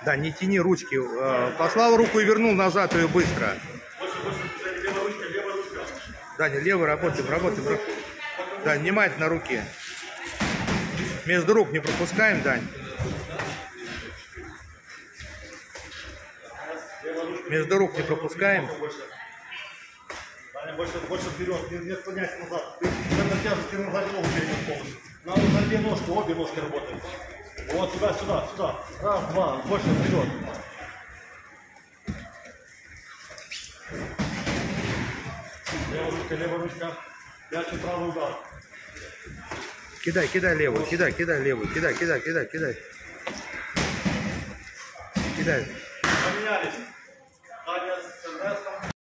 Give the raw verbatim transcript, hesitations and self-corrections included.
Да, не тяни ручки. Послал руку и вернул назад ее быстро. Левая ручка, левая ручка. Да, не левой работаем, работаем. Да, внимательно руки. Между рук не пропускаем, Дань. Между рук не пропускаем. Даня, больше, больше вперед, не, не отклоняйся назад. Ты на тяжести назад ногу перейдешь полностью. Надо на две ножки, обе ножки работают. Вот сюда, сюда, сюда. Раз, два, больше вперед. Левая ручка, левая ручка. Прячу правый удар. Кидай, кидай левую, кидай, кидай левую, кидай, кидай, кидай, кидай. Кидай. Поменялись.